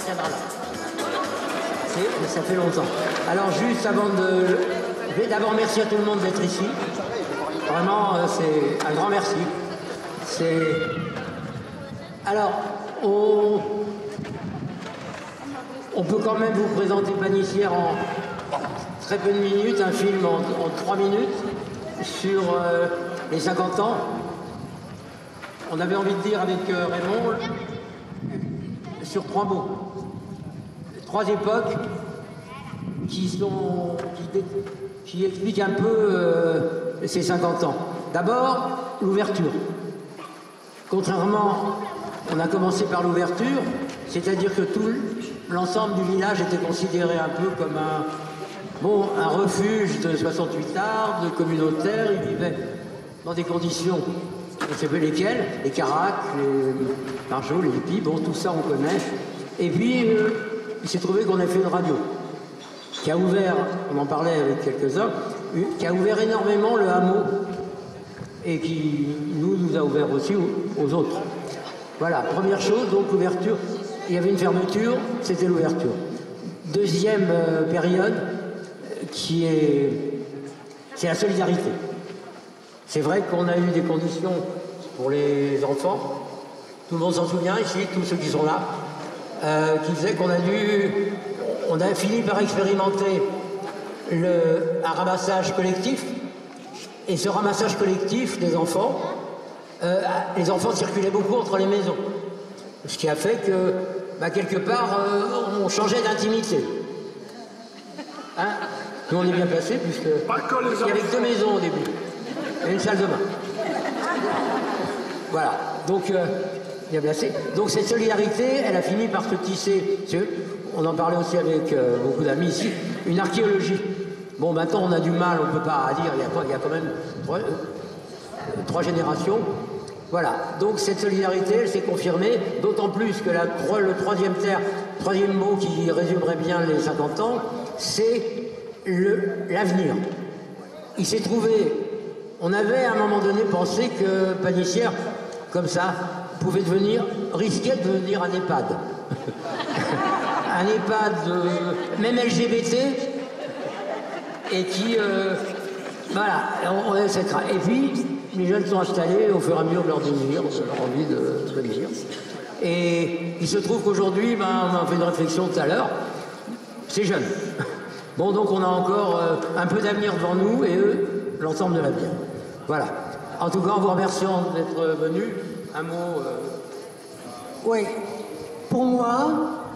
retiendra là. Ça fait longtemps. Alors juste avant de... Je vais d'abord remercier à tout le monde d'être ici. Vraiment, c'est un grand merci. C'est... Alors, on peut quand même vous présenter Panissière en très peu de minutes, un film en 3 minutes sur les 50 ans. On avait envie de dire avec Raymond sur 3 mots. 3 époques qui expliquent un peu ces 50 ans. D'abord, l'ouverture. Contrairement, on a commencé par l'ouverture, c'est-à-dire que tout l'ensemble du village était considéré un peu comme un refuge de 68 arts, de communautaires. Ils vivaient dans des conditions, on ne sait plus lesquelles, les caracs, les marjots, les hippies, bon, tout ça on connaît. Et puis, il s'est trouvé qu'on a fait une radio qui a ouvert, on en parlait avec quelques-uns, qui a ouvert énormément le hameau et qui nous a ouvert aussi aux autres. Voilà, première chose, donc l'ouverture. Il y avait une fermeture, c'était l'ouverture. Deuxième période, c'est la solidarité. C'est vrai qu'on a eu des conditions pour les enfants, tout le monde s'en souvient ici, tous ceux qui sont là, qui faisaient qu'on a fini par expérimenter un ramassage collectif. Et ce ramassage collectif des enfants, les enfants circulaient beaucoup entre les maisons. Ce qui a fait que, quelque part, on changeait d'intimité. Hein? Nous, on est bien placés, puisque il y avait que 2 maisons au début. Et une salle de bain. Voilà. Donc, bien placé. Donc, cette solidarité, elle a fini par se tisser. On en parlait aussi avec beaucoup d'amis ici. Une archéologie. Bon, maintenant, on a du mal, on ne peut pas dire, il y a quand même 3 générations. Voilà, donc cette solidarité, elle s'est confirmée, d'autant plus que le troisième mot qui résumerait bien les 50 ans, c'est l'avenir. Il s'est trouvé, on avait à un moment donné pensé que Panissière, comme ça, risquait de devenir un EHPAD. Un EHPAD, même LGBT, et qui, on a cette... Et puis, les jeunes sont installés au fur et à mesure de leur désir, de leur envie de venir. Et il se trouve qu'aujourd'hui, on a fait une réflexion tout à l'heure, c'est jeune. Bon, donc on a encore un peu d'avenir devant nous, et eux, l'ensemble de l'avenir. Voilà. En tout cas, en vous remerciant d'être venus, un mot... Oui, pour moi,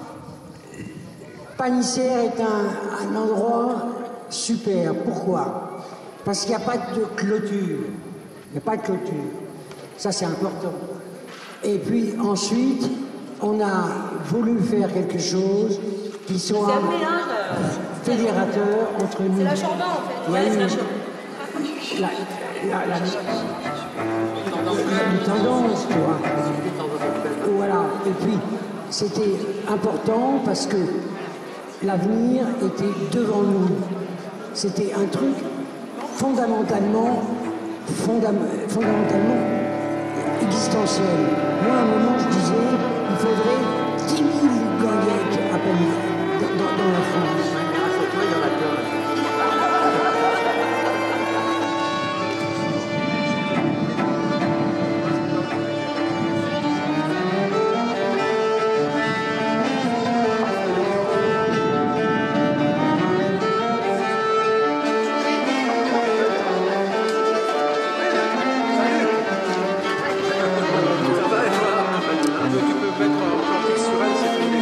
Panissière est un endroit... super. Pourquoi? Parce qu'il n'y a pas de clôture. Il n'y a pas de clôture. Ça, c'est important. Et puis, ensuite, on a voulu faire quelque chose qui soit fédérateur entre nous. C'est la Chambin, en fait. Ouais, c'est la Chambin. Une tendance, tu vois. Voilà. Et puis, c'était important parce que l'avenir était devant nous. C'était un truc fondamentalement existentiel. Moi, à un moment, je disais, il faudrait 10 000 ganguettes à peine dans la France. Tu peux mettre en contexte sur elle, c'est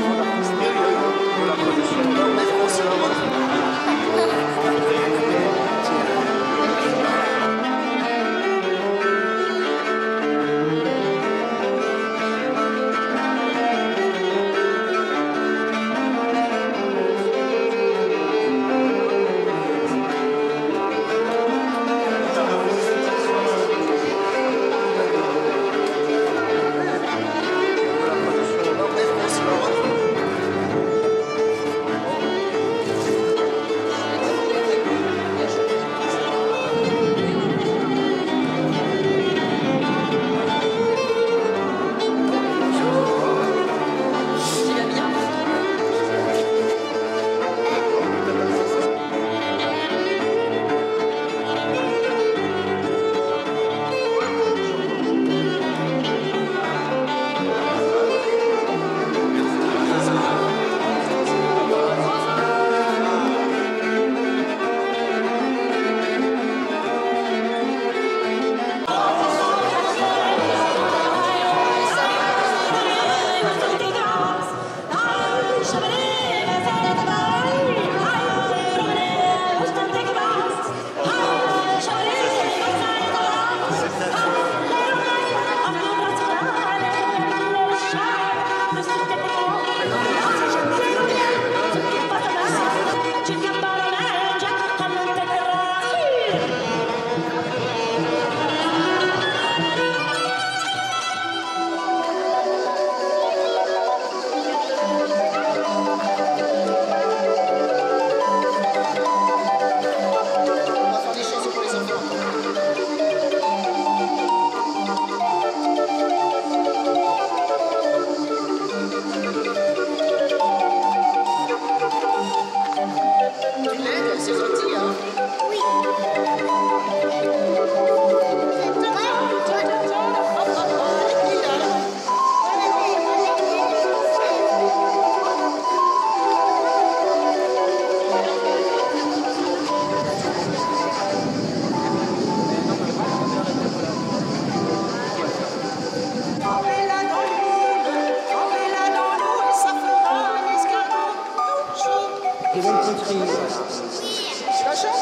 Qui veulent poterie, voilà. Tu la chantes?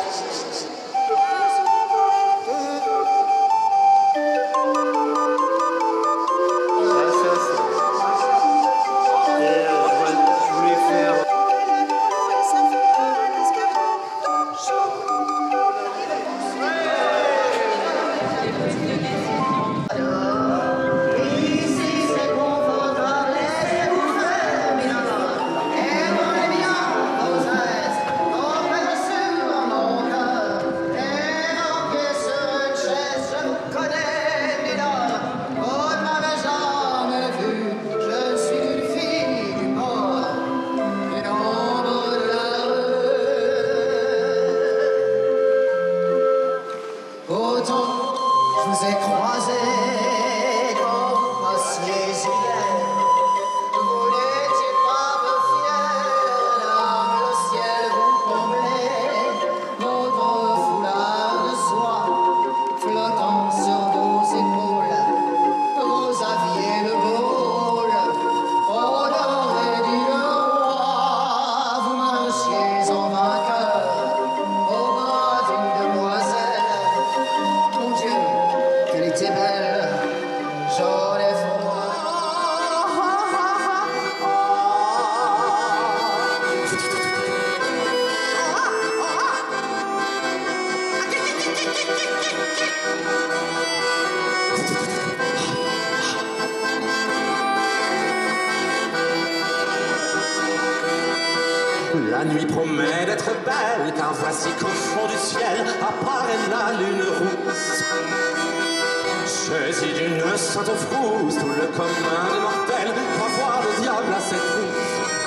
La nuit promet d'être belle, car voici qu'au fond du ciel apparaît la lune rousse. Saisi d'une sainte frousse, tout le commun des mortels va voir le diable à ses trousses.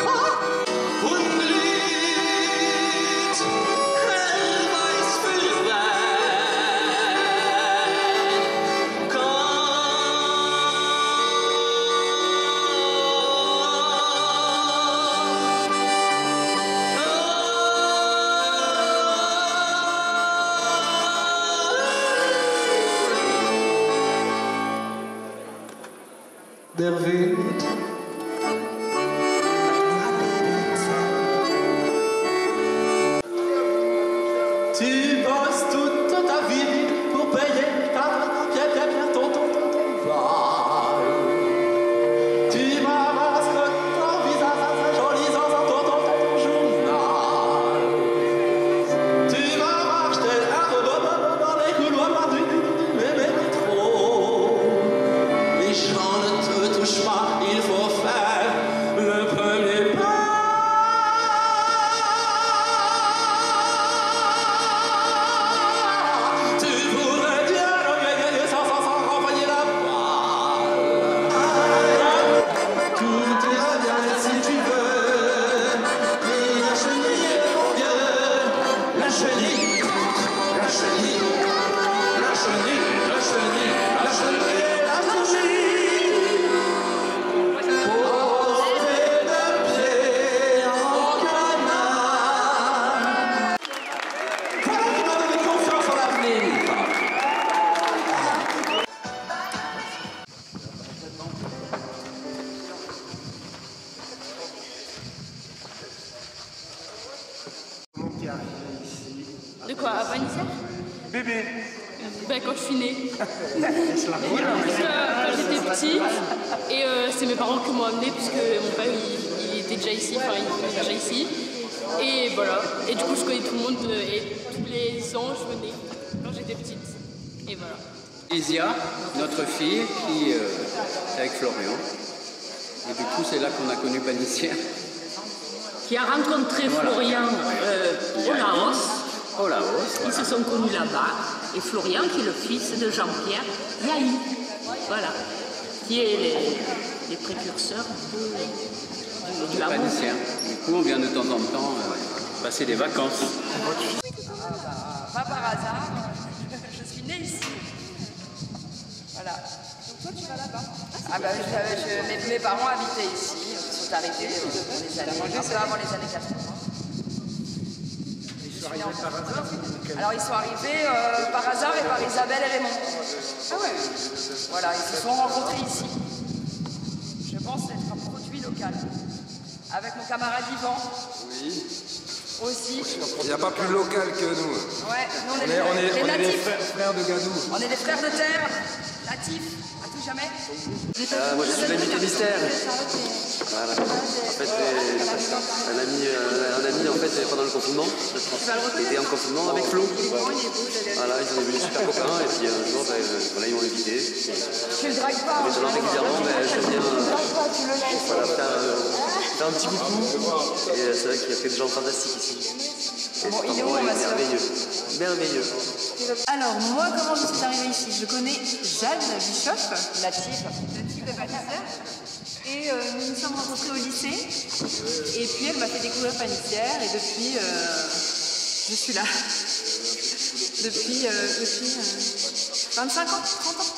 Der Wind tu bosses toute ta vie pour payer bien ton vol. Tu m'amasses ton visage en lisant ton journal. Tu m'arraches tel un robot dans les couloirs du métro. Les gens ne te touchent pas, il faut faire le premier pas. Tu voudrais bien gagner sans renvoyer la balle. Tout ira bien si tu veux. Mais la chenille, mon Dieu, la chenille, la chenille, la chenille, la chenille, la chenille, la chenille. De quoi? À Vanissa? Bébé. Ben, quand je suis née. Quand j'étais petite. Et c'est mes parents qui m'ont amenée puisque mon père il était déjà ici, enfin il était déjà ici. Et voilà. Et du coup je connais tout le monde et tous les ans je venais quand j'étais petite. Et voilà. Isia, notre fille, qui est avec Florian. Et du coup c'est là qu'on a connu Panissière. Qui a rencontré Florian au Laos. Au Laos. Ils se sont connus là-bas. Et Florian, qui est le fils de Jean-Pierre Yahi. Voilà. Qui est les précurseurs du amour. Panissière. Du coup, on vient de temps en temps passer des vacances. Pas par hasard, je suis née ici. Voilà. Donc toi, tu vas là-bas? Ah bah mes parents habitaient ici, ils sont arrivés un peu avant les années 80. Ils sont arrivés par hasard? Alors ils sont arrivés par hasard et par Isabelle et Raymond. Ah ouais? Voilà, ils se sont rencontrés ici. Je pense être un produit local. Avec mon camarade Yvan. Oui. Aussi. Il n'y a pas plus local que nous. Ouais, nous on est les natifs. Frères de Gadou. On est des frères de terre, natifs, à tout jamais. Moi je suis l'invité mystère. Voilà. En fait, un ami en fait, pendant le confinement, était en confinement avec Flo. Voilà, ils sont devenus super copains et puis un jour, voilà, ils m'ont invité. Tu le dragues pas. En étant régulièrement, je viens voilà, faire un petit coucou. Et c'est vrai qu'il y a que des gens fantastiques ici. Et bon, cet endroit est merveilleux. Merveilleux. Alors, moi, comment je suis arrivée ici? Je connais Jeanne Bischoff, native de Panissière. Et nous nous sommes rencontrés au lycée. Et puis, elle m'a fait découvrir Panissière. Et depuis, je suis là. Depuis 25 ans, 30 ans.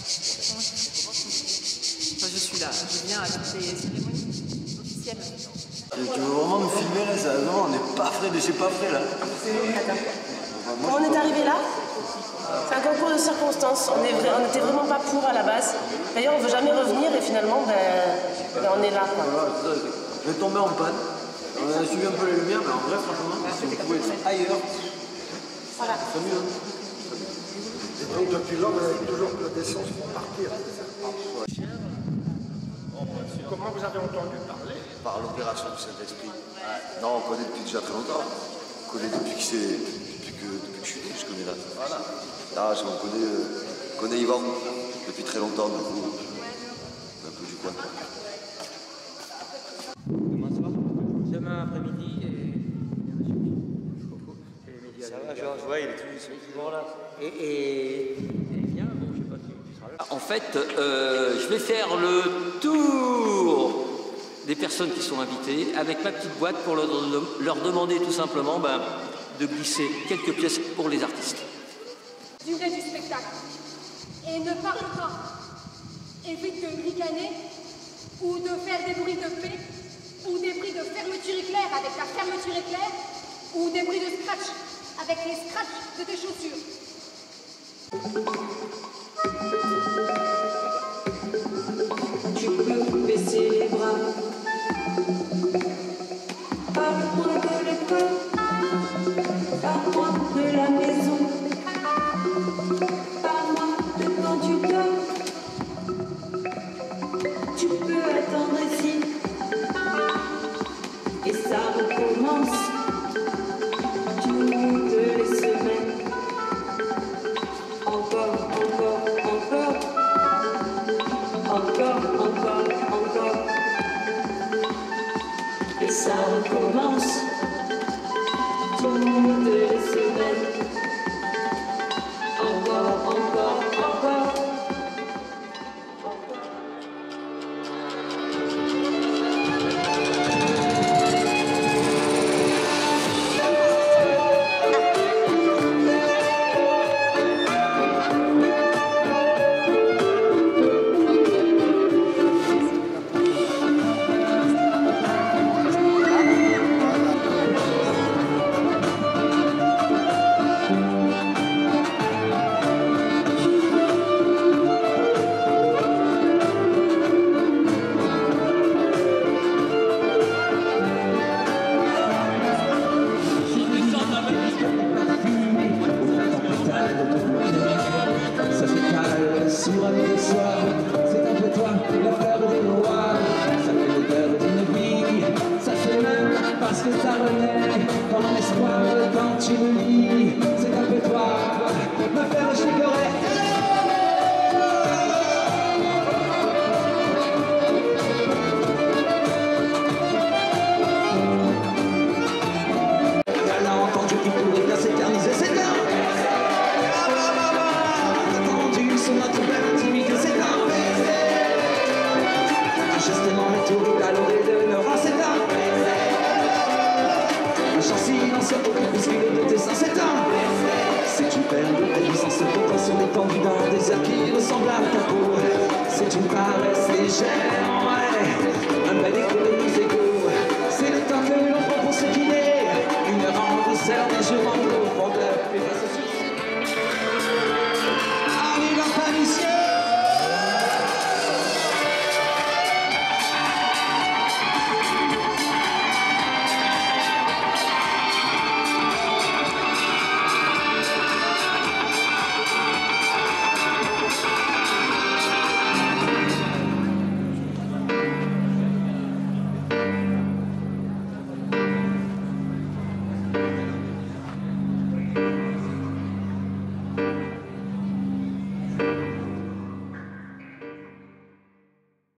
Enfin, je suis là. Je viens à toutes les cérémonies officielles. Tu veux vraiment me filmer là? Ça, non, on n'est pas frais de chez pas frais là. Quand on est arrivé là, c'est un concours de circonstances. On n'était vraiment pas pour à la base. D'ailleurs, on ne veut jamais revenir et finalement, on est là. Je vais tomber en panne. On a suivi un peu les lumières, mais en vrai, franchement, si vous pouvez être ailleurs, voilà. c'est mieux. Et donc, depuis là, on a toujours d'essence pour partir. Comment vous avez entendu parler? Par l'opération du Saint-Esprit. Non, on connaît depuis déjà très longtemps. On connaît depuis que je suis né, je connais là. Voilà. Là, on connaît Yvan depuis très longtemps, du coup. Un peu du coin. Demain soir, demain après-midi et Ça va, Georges? Ouais, il est toujours là. Et bien, bon, je sais pas si tu seras là. En fait, je vais faire le tour des personnes qui sont invitées avec ma petite boîte pour leur demander tout simplement de glisser quelques pièces pour les artistes. Durée du spectacle. Et ne parle pas. Évite de ricaner ou de faire des bruits de paix ou des bruits de fermeture éclair avec la fermeture éclair ou des bruits de scratch avec les scratchs de tes chaussures. Tu peux baisser les bras. Parle-moi de l'école, parle-moi de la maison, parle-moi de quand tu dors. Tu peux attendre ici, et ça recommence toutes les semaines. Encore, et ça recommence toutes les semaines. Encore. Thank you.